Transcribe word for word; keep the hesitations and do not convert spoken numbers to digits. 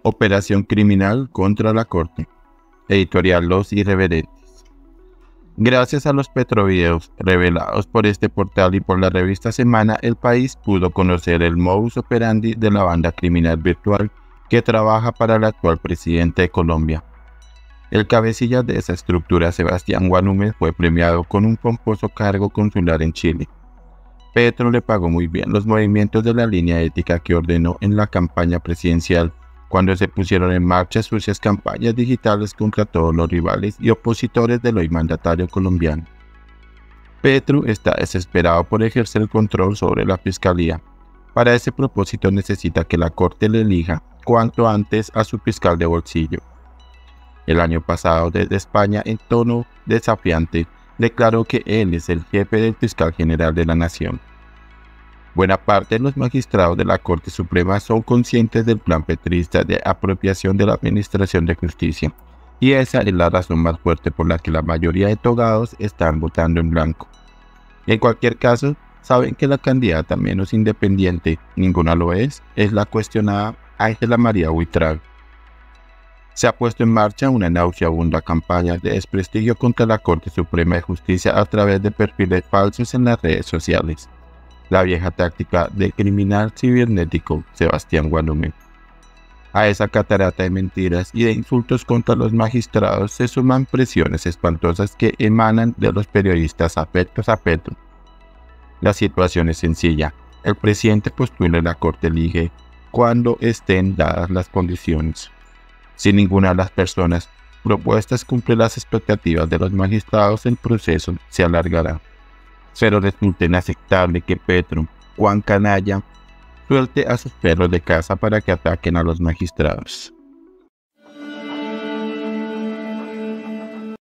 Operación criminal contra la Corte. Editorial Los Irreverentes. Gracias a los petrovideos revelados por este portal y por la revista Semana, el país pudo conocer el modus operandi de la banda criminal virtual que trabaja para el actual presidente de Colombia. El cabecilla de esa estructura, Sebastián Guanúmez, fue premiado con un pomposo cargo consular en Chile. Petro le pagó muy bien los movimientos de la línea ética que ordenó en la campaña presidencial, cuando se pusieron en marcha sucias campañas digitales contra todos los rivales y opositores del hoy mandatario colombiano. Petro está desesperado por ejercer el control sobre la fiscalía. Para ese propósito necesita que la Corte le elija cuanto antes a su fiscal de bolsillo. El año pasado, desde España, en tono desafiante, declaró que él es el jefe del fiscal general de la nación. Buena parte de los magistrados de la Corte Suprema son conscientes del plan petrista de apropiación de la Administración de Justicia, y esa es la razón más fuerte por la que la mayoría de togados están votando en blanco. En cualquier caso, saben que la candidata menos independiente, ninguna lo es, es la cuestionada Ángela María Buitrago. Se ha puesto en marcha una nauseabunda campaña de desprestigio contra la Corte Suprema de Justicia a través de perfiles falsos en las redes sociales. La vieja táctica del criminal cibernético Sebastián Guanúmez. A esa catarata de mentiras y de insultos contra los magistrados se suman presiones espantosas que emanan de los periodistas afectos a Petro. La situación es sencilla. El presidente postula y la Corte elige cuando estén dadas las condiciones. Si ninguna de las personas propuestas cumple las expectativas de los magistrados, el proceso se alargará. Pero resulta inaceptable que Petro, Juan Canalla, suelte a sus perros de caza para que ataquen a los magistrados.